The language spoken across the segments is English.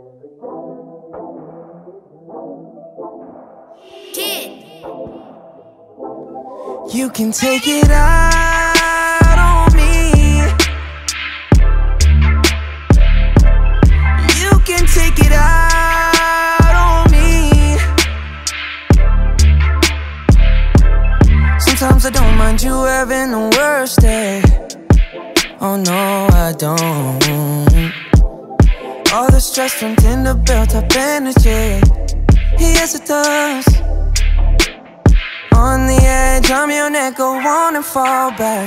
You can take it out on me. You can take it out on me. Sometimes I don't mind you having the worst day. Oh no, I don't. All the stress turned into built-up energy. Yes, it does. On the edge, I'm your neck, go on and fall back.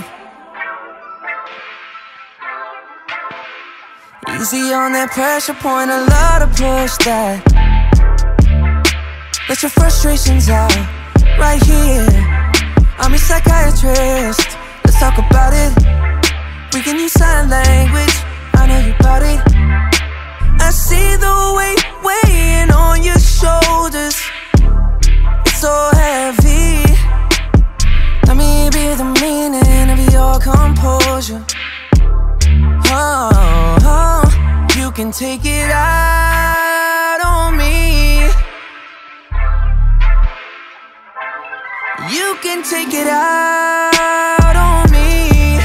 Easy on that pressure point, I love to push that. Let your frustrations out, right here. I'm your psychiatrist, let's talk about it. We can use sign language, I know you bout it. I see the weight weighing on your shoulders. It's so heavy. Let me be the meaning of your composure. Oh, oh, you can take it out on me. You can take it out on me.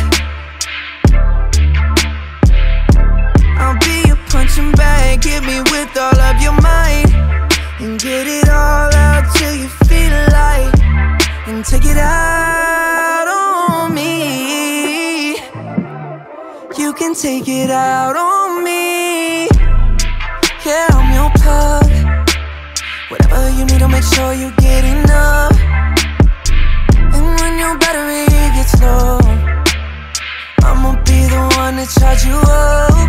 I'll be your punching bag, hit me with all of your might, and get it all out till you feel like, and take it out on me. You can take it out on me. Yeah, I'm your plug. Whatever you need, I'll make sure you get enough. And when your battery gets low, I'ma be the one to charge you up.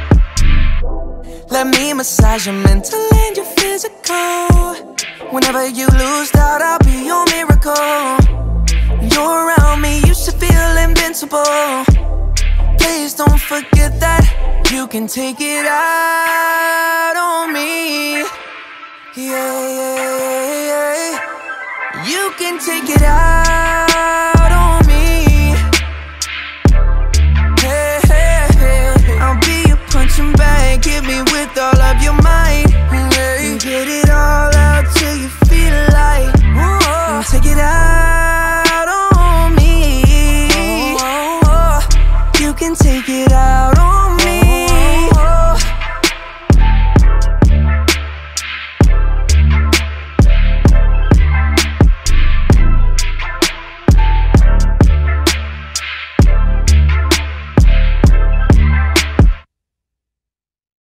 Let me massage your mental and your physical. Whenever you lose doubt, I'll be your miracle. You're around me, you should feel invincible. Please don't forget that you can take it out on me. Yeah, yeah, yeah. You can take it out on me. Hey, hey, hey. I'll be your punching bag, hit me with all of your might,